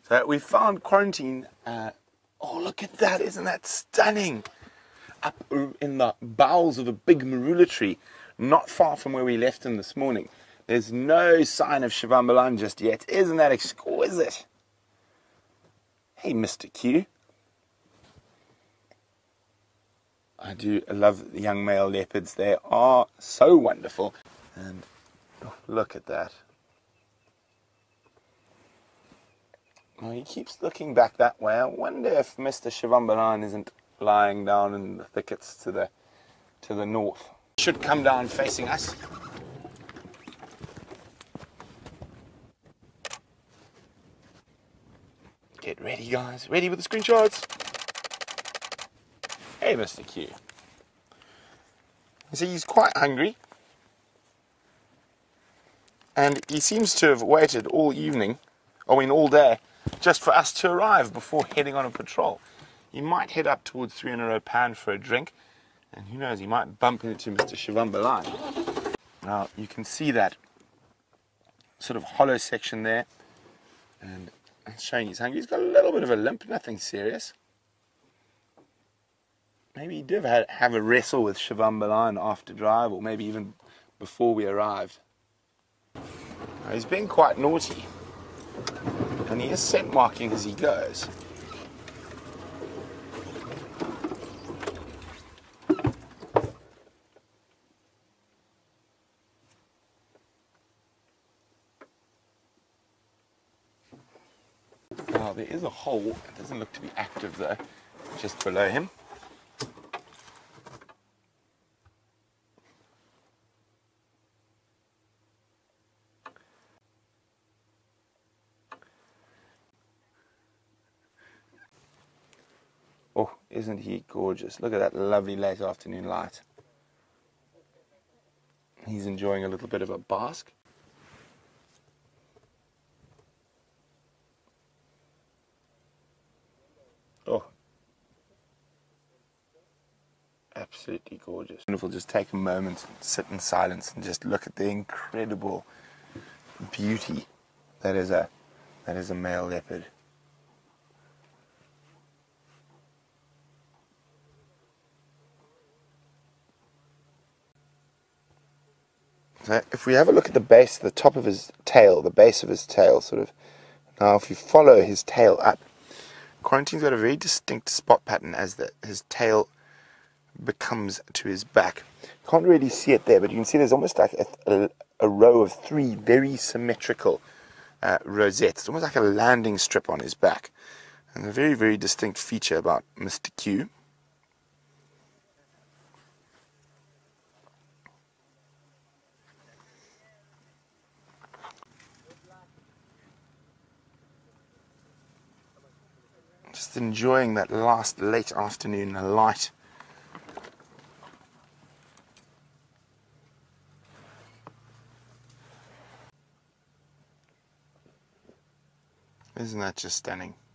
So we found quarantine. Oh, look at that. Isn't that stunning? Up in the bowels of a big marula tree, not far from where we left him this morning. There's no sign of Shivambalan just yet. Isn't that exquisite? Hey, Mr. Q. I do love the young male leopards. They are so wonderful. And oh, look at that. Oh, he keeps looking back that way. I wonder if Mr. Shivambalan isn't lying down in the thickets to the north. Should come down facing us. Get ready, guys. Ready with the screenshots. Hey, Mr. Q. You see, he's quite hungry. And he seems to have waited all evening, all day, just for us to arrive before heading on a patrol. He might head up towards 3 in a row pan for a drink. And who knows, he might bump into Mr. Shivambalan. Now, you can see that sort of hollow section there. And it's showing he's hungry. He's got a little bit of a limp, nothing serious. Maybe he did have a wrestle with Shivambalan after drive, or maybe even before we arrived. Now, he's being quite naughty. And he is scent marking as he goes. Well, there is a hole. It doesn't look to be active though, just below him. Oh, isn't he gorgeous? Look at that lovely late afternoon light. He's enjoying a little bit of a bask. Oh, absolutely gorgeous. Wonderful. Just take a moment, sit in silence, and just look at the incredible beauty that is a male leopard. So if we have a look at the base, the top of his tail, the base of his tail, sort of. Now, if you follow his tail up, Quarantine's got a very distinct spot pattern as his tail becomes to his back. You can't really see it there, but you can see there's almost like a row of 3 very symmetrical rosettes. It's almost like a landing strip on his back. And a very, very distinct feature about Mr. Q. Just enjoying that last late afternoon light. Isn't that just stunning?